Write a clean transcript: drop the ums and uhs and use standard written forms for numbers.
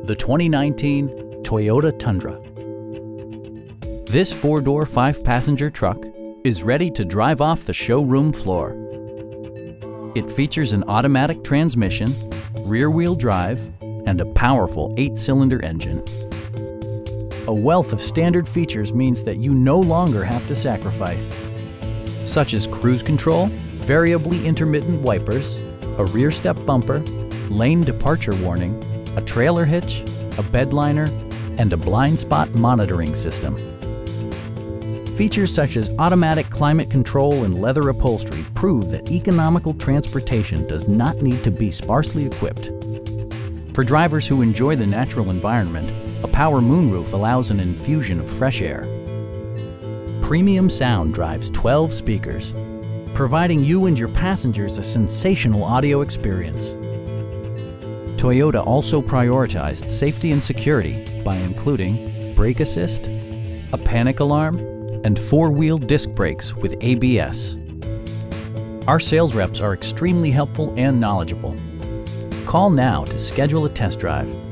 the 2019 Toyota Tundra. This four-door, five-passenger truck is ready to drive off the showroom floor. It features an automatic transmission, rear-wheel drive, and a powerful 8-cylinder engine. A wealth of standard features means that you no longer have to sacrifice, such as cruise control, variably intermittent wipers, a rear step bumper, lane departure warning, a trailer hitch, a bedliner, and a blind spot monitoring system. Features such as automatic climate control and leather upholstery prove that economical transportation does not need to be sparsely equipped. For drivers who enjoy the natural environment, a power moonroof allows an infusion of fresh air. Premium sound drives 12 speakers, providing you and your passengers a sensational audio experience. Toyota also prioritized safety and security by including brake assist, a panic alarm, and four-wheel disc brakes with ABS. Our sales reps are extremely helpful and knowledgeable. Call now to schedule a test drive.